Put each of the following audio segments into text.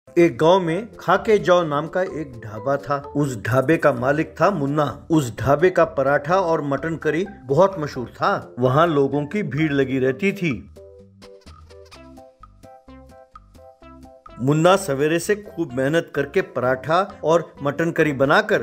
एक गांव में खाके जाओ नाम का एक ढाबा था। उस ढाबे का मालिक था मुन्ना। उस ढाबे का पराठा और मटन करी बहुत मशहूर था। वहाँ लोगों की भीड़ लगी रहती थी। मुन्ना सवेरे से खूब मेहनत करके पराठा और मटन करी बनाकर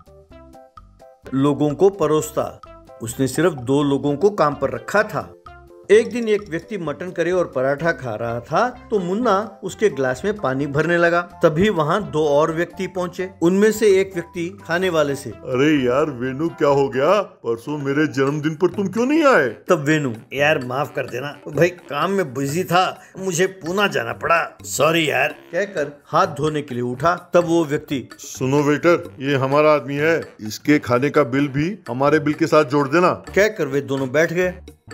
लोगों को परोसता। उसने सिर्फ 2 लोगों को काम पर रखा था। एक दिन एक व्यक्ति मटन करी और पराठा खा रहा था तो मुन्ना उसके गिलास में पानी भरने लगा। तभी वहाँ 2 और व्यक्ति पहुँचे। उनमें से एक व्यक्ति खाने वाले से, अरे यार वेनु, क्या हो गया? परसों मेरे जन्मदिन पर तुम क्यों नहीं आए? तब वेनु, यार माफ कर देना भाई, काम में बिजी था, मुझे पूना जाना पड़ा, सॉरी यार, कहकर हाथ धोने के लिए उठा। तब वो व्यक्ति, सुनो वेटर, ये हमारा आदमी है, इसके खाने का बिल भी हमारे बिल के साथ जोड़ देना, कहकर वे दोनों बैठ गए।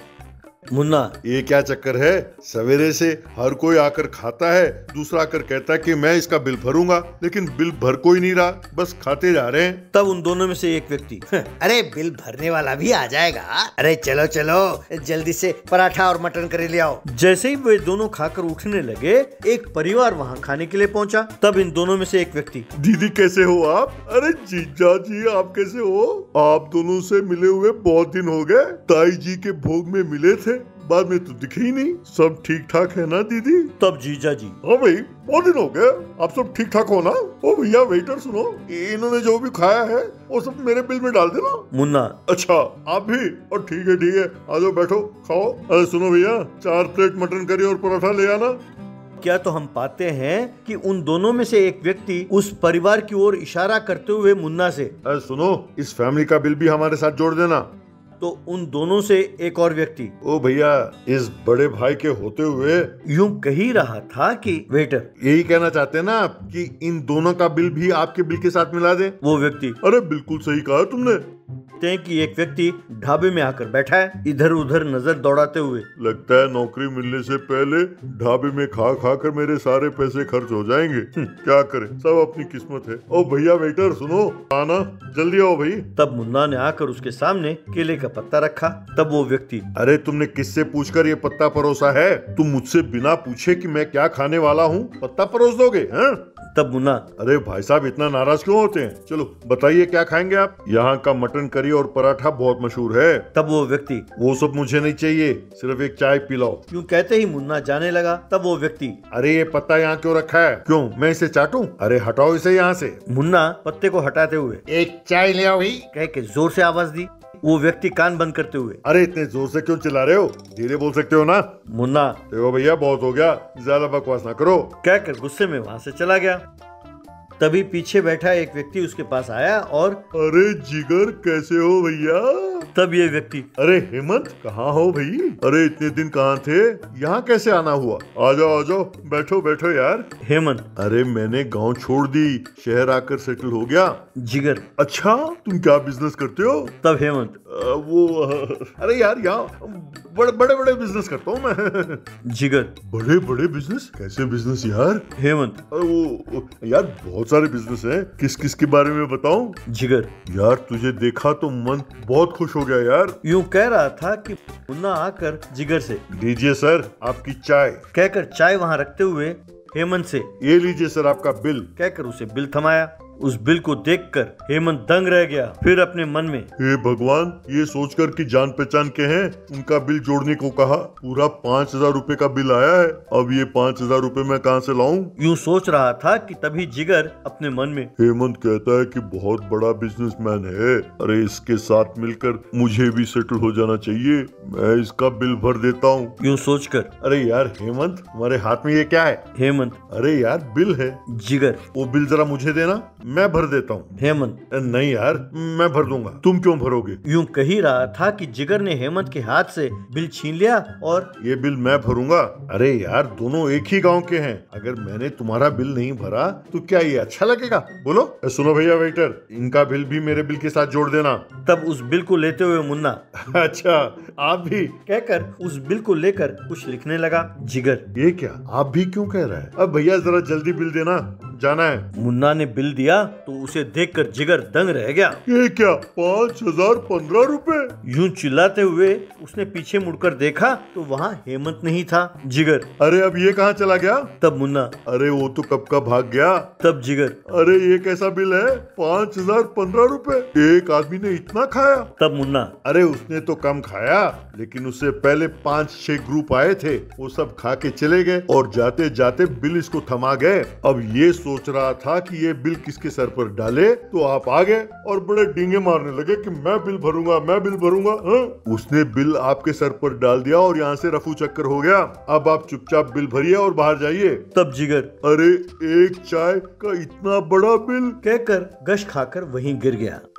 मुन्ना, ये क्या चक्कर है? सवेरे से हर कोई आकर खाता है, दूसरा आकर कहता है कि मैं इसका बिल भरूंगा, लेकिन बिल भर कोई नहीं रहा, बस खाते जा रहे हैं। तब उन दोनों में से एक व्यक्ति, अरे बिल भरने वाला भी आ जाएगा, अरे चलो चलो जल्दी से पराठा और मटन करी ले आओ। जैसे ही वे दोनों खाकर उठने लगे, एक परिवार वहाँ खाने के लिए पहुँचा। तब इन दोनों में से एक व्यक्ति, दीदी कैसे हो आप? अरे जीजा जी आप कैसे हो? आप दोनों से मिले हुए बहुत दिन हो गए, ताई जी के भोग में मिले थे, बाद में तो दिखे ही नहीं। सब ठीक ठाक है ना दीदी? तब जीजा जी, हाँ भाई बहुत दिन हो गए, आप सब ठीक ठाक हो ना? ओ भैया वेटर सुनो, इन्होंने जो भी खाया है वो सब मेरे बिल में डाल देना। मुन्ना, अच्छा आप भी? और ठीक है, आ जाओ बैठो खाओ। अरे सुनो भैया, 4 प्लेट मटन करी और पराठा ले आना। क्या तो हम पाते हैं कि उन दोनों में से एक व्यक्ति उस परिवार की ओर इशारा करते हुए मुन्ना से, अरे सुनो, इस फैमिली का बिल भी हमारे साथ जोड़ देना। तो उन दोनों से एक और व्यक्ति, ओ भैया, इस बड़े भाई के होते हुए यूं कह ही रहा था कि वेटर, यही कहना चाहते हैं ना आप कि इन दोनों का बिल भी आपके बिल के साथ मिला दे? वो व्यक्ति, अरे बिल्कुल सही कहा तुमने। कि एक व्यक्ति ढाबे में आकर बैठा है, इधर उधर नजर दौड़ाते हुए। लगता है नौकरी मिलने से पहले ढाबे में खा खा कर मेरे सारे पैसे खर्च हो जाएंगे। क्या करें, सब अपनी किस्मत है। ओ भैया वेटर सुनो, आना जल्दी आओ भाई। तब मुन्ना ने आकर उसके सामने केले का पत्ता रखा। तब वो व्यक्ति, अरे तुमने किससे पूछकर ये पत्ता परोसा है? तुम मुझसे बिना पूछे कि मैं क्या खाने वाला हूँ पत्ता परोस दोगे? हैं? तब मुन्ना, अरे भाई साहब इतना नाराज क्यों होते हैं? चलो बताइए क्या खाएंगे आप? यहाँ का मटन करी और पराठा बहुत मशहूर है। तब वो व्यक्ति, वो सब मुझे नहीं चाहिए, सिर्फ एक चाय पिलाओ। यूं कहते ही मुन्ना जाने लगा। तब वो व्यक्ति, अरे ये पत्ता यहाँ क्यों रखा है? क्यों मैं इसे चाटूं? अरे हटाओ इसे यहाँ से। मुन्ना पत्ते को हटाते हुए, एक चाय ले आओ भाई, कह के जोर से आवाज दी। वो व्यक्ति कान बंद करते हुए, अरे इतने जोर से क्यों चिल्ला रहे हो? धीरे बोल सकते हो ना? मुन्ना, देखो भैया बहुत हो गया, ज्यादा बकवास ना करो, कहकर गुस्से में वहाँ से चला गया। तभी पीछे बैठा एक व्यक्ति उसके पास आया और, अरे जिगर कैसे हो भैया? तब ये व्यक्ति, अरे हेमंत कहाँ हो भाई? अरे इतने दिन कहाँ थे? यहाँ कैसे आना हुआ? आ जाओ बैठो बैठो यार। हेमंत, अरे मैंने गांव छोड़ दी, शहर आकर सेटल हो गया। जिगर, अच्छा तुम क्या बिजनेस करते हो? तब हेमंत, अरे यार यहाँ बड़े बड़े बिजनेस करता हूँ मैं। जिगर, बड़े बड़े बिजनेस? कैसे बिजनेस यार? हेमंत, अरे वो यार बहुत सारे बिजनेस हैं, किस किस के बारे में बताऊं? जिगर, यार तुझे देखा तो मन बहुत खुश हो गया यार। यूं कह रहा था कि मुन्ना आकर जिगर से, लीजिए सर आपकी चाय, कहकर चाय वहाँ रखते हुए हेमंत से, ये लीजिए सर आपका बिल, कहकर उसे बिल थमाया। उस बिल को देखकर हेमंत दंग रह गया। फिर अपने मन में, हे भगवान, ये सोचकर कि जान पहचान के हैं उनका बिल जोड़ने को कहा, पूरा 5,000 रुपए का बिल आया है। अब ये 5,000 रुपए मैं कहाँ से लाऊं? यूं सोच रहा था कि तभी जिगर अपने मन में, हेमंत कहता है कि बहुत बड़ा बिजनेसमैन है, अरे इसके साथ मिलकर मुझे भी सेटल हो जाना चाहिए, मैं इसका बिल भर देता हूँ। यूं सोचकर, अरे यार हेमंत, हमारे हाथ में ये क्या है? हेमंत, अरे यार बिल है। जिगर, वो बिल जरा मुझे देना, मैं भर देता हूँ। हेमंत, नहीं यार मैं भर दूंगा, तुम क्यों भरोगे? यूं कह ही रहा था कि जिगर ने हेमंत के हाथ से बिल छीन लिया और, ये बिल मैं भरूंगा। अरे यार दोनों एक ही गांव के हैं, अगर मैंने तुम्हारा बिल नहीं भरा तो क्या ये अच्छा लगेगा? बोलो। सुनो भैया वेटर, इनका बिल भी मेरे बिल के साथ जोड़ देना। तब उस बिल को लेते हुए मुन्ना, अच्छा आप भी? कहकर उस बिल को लेकर कुछ लिखने लगा। जिगर, ये क्या, आप भी क्यों कह रहा है? अब भैया जरा जल्दी बिल देना। जाना है। मुन्ना ने बिल दिया तो उसे देखकर जिगर दंग रह गया। ये क्या 5015 रुपए? यूं चिल्लाते हुए उसने पीछे मुड़कर देखा तो वहाँ हेमंत नहीं था। जिगर, अरे अब ये कहाँ चला गया? तब मुन्ना, अरे वो तो कब का भाग गया। तब जिगर, अरे ये कैसा बिल है 5015 रुपए? एक आदमी ने इतना खाया? तब मुन्ना, अरे उसने तो कम खाया, लेकिन उससे पहले 5-6 ग्रुप आए थे, वो सब खा के चले गए और जाते जाते बिल इसको थमा गए। अब ये सोच रहा था कि ये बिल किसके सर पर डाले, तो आप आ गए और बड़े डींगे मारने लगे कि मैं बिल भरूंगा, मैं बिल भरूंगा। उसने बिल आपके सर पर डाल दिया और यहाँ से रफू चक्कर हो गया। अब आप चुपचाप बिल भरिए और बाहर जाइए। तब जिगर, अरे एक चाय का इतना बड़ा बिल? कहकर गश खाकर वहीं गिर गया।